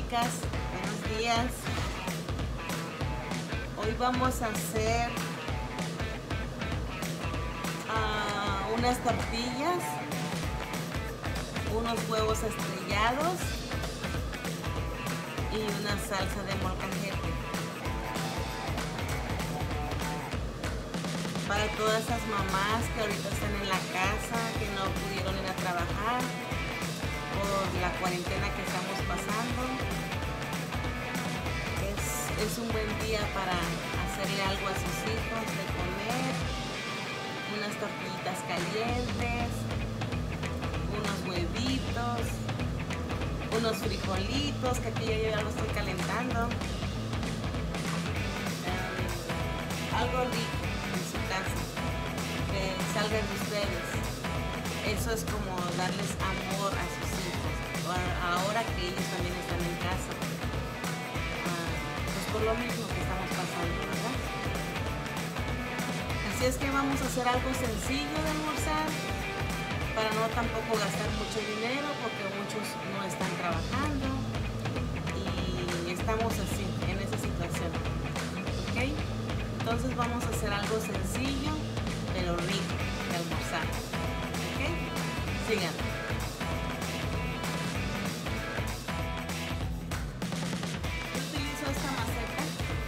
chicas, buenos días. Hoy vamos a hacer unas tortillas, unos huevos estrellados y una salsa de molcajete. Para todas esas mamás que ahorita están en la casa, que no pudieron ir a trabajar por la cuarentena que estamos pasando, es un buen día para hacerle algo a sus hijos de comer, unas tortillitas calientes, unos huevitos, unos frijolitos, que aquí yo ya lo estoy calentando, algo rico en su casa, que salgan de ustedes. Eso es como darles amor a sus hijos, ahora que ellos también están en casa, pues por lo mismo que estamos pasando, ¿verdad? Así es que vamos a hacer algo sencillo de almorzar, para no tampoco gastar mucho dinero, porque muchos no están trabajando y estamos así, en esa situación, ¿ok? Entonces vamos a hacer algo sencillo, pero rico de almorzar, ¿ok? Síganme. Yo utilizo esta maceta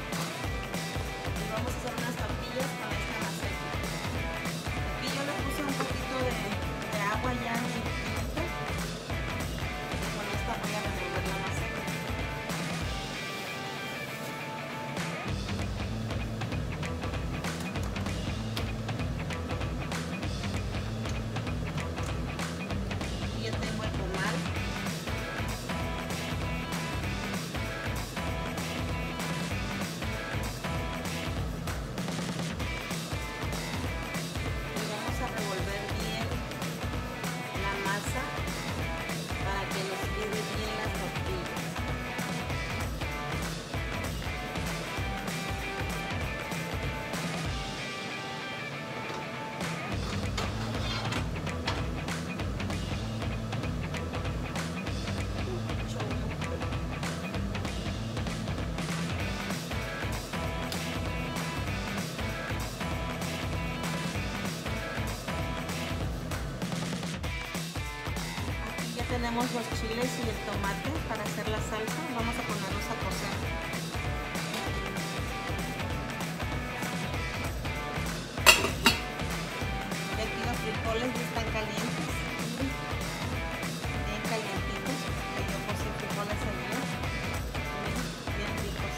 y vamos a hacer unas tortillas con esta maceta. Aquí yo le puse un poquito de agua ya en mi pinito y con esta voy a revolver la maceta. Aquí yo tengo el comal. Y vamos a revolver bien la masa para que nos quede bien las tortillas. Aquí ya tenemos los chiles y el tomate para hacer la salsa. Vamos a ponerlos a cocer. Y aquí los frijoles ya están calientes, bien calientitos, que yo cocí frijoles ayer, bien ricos.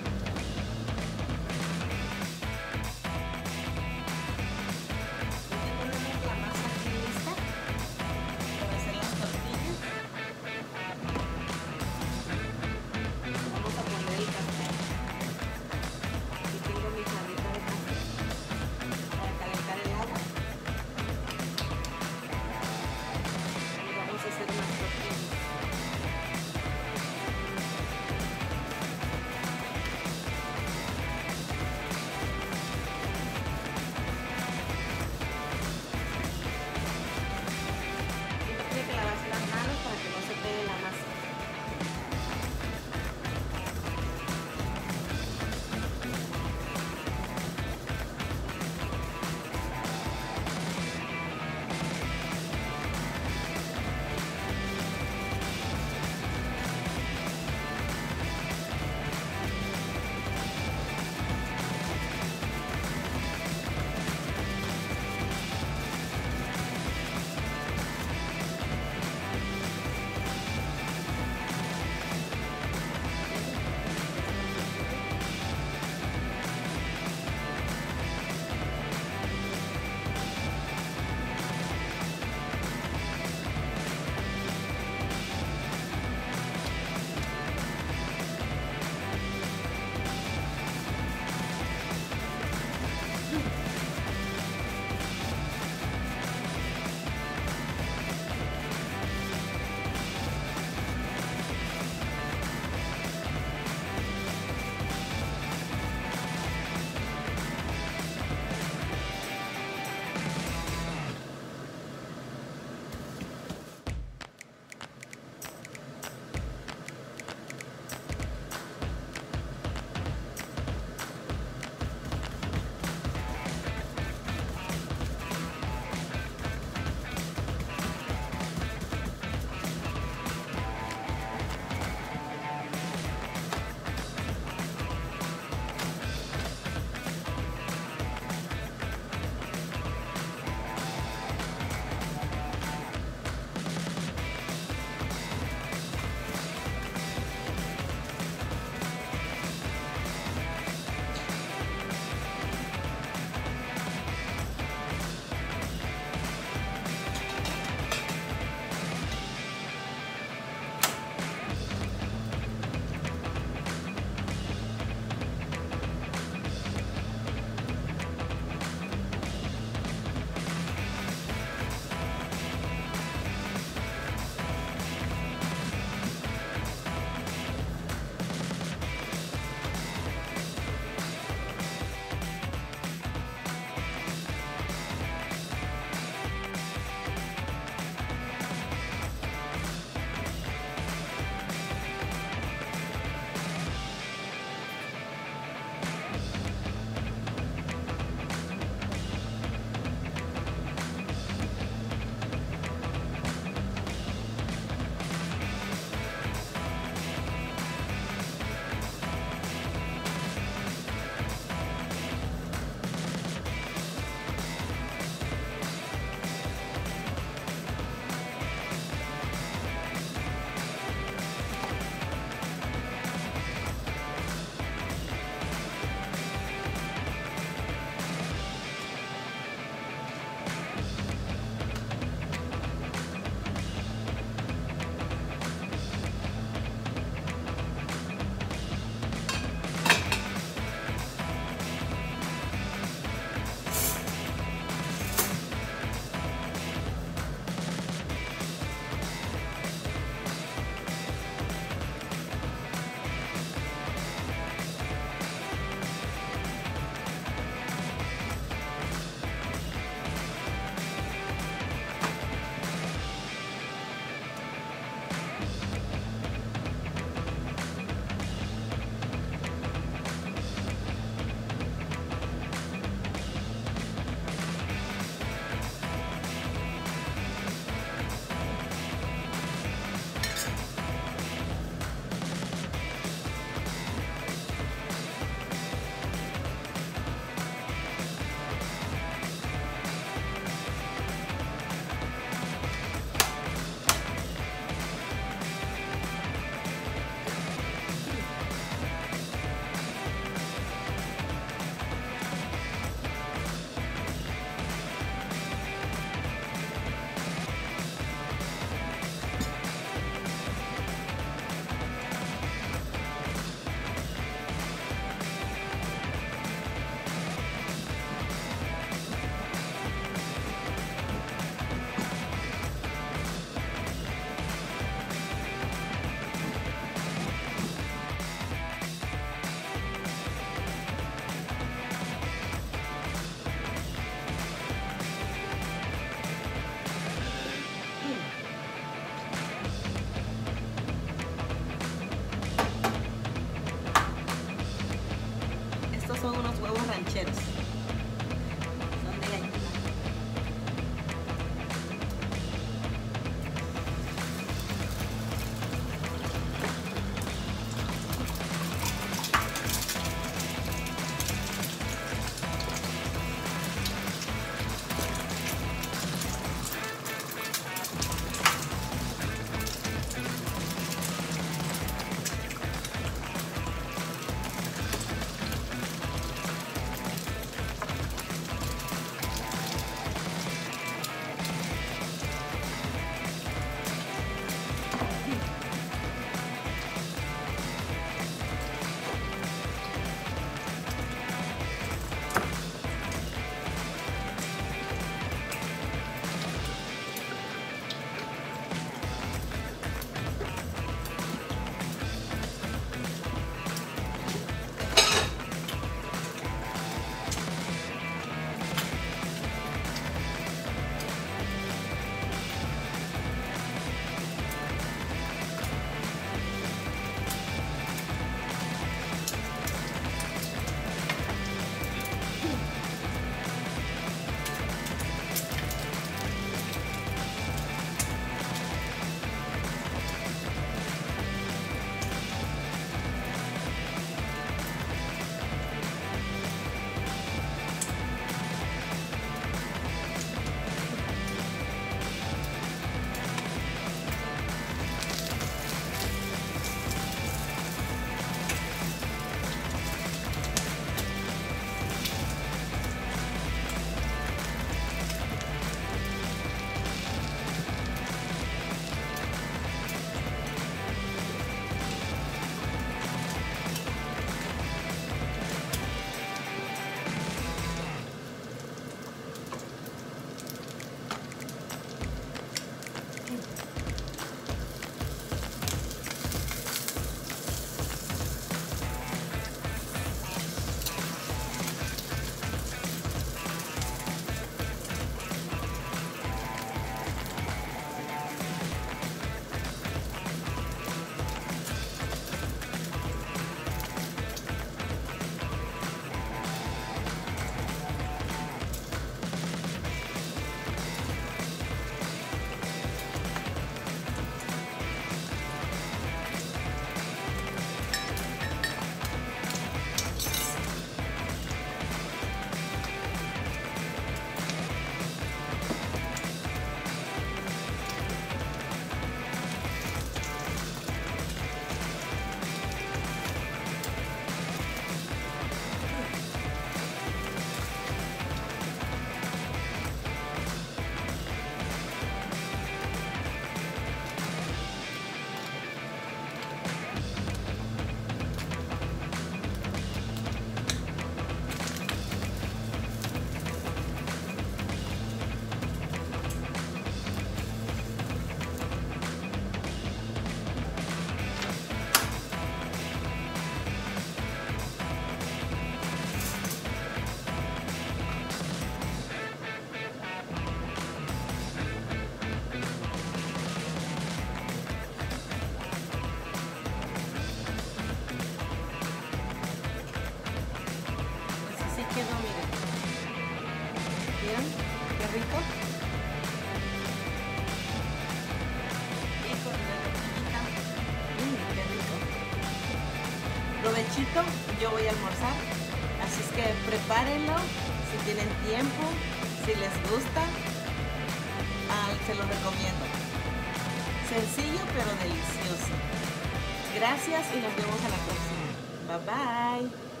Provechito, yo voy a almorzar, así es que prepárenlo si tienen tiempo, si les gusta, se los recomiendo. Sencillo pero delicioso. Gracias y nos vemos a la próxima. Bye bye.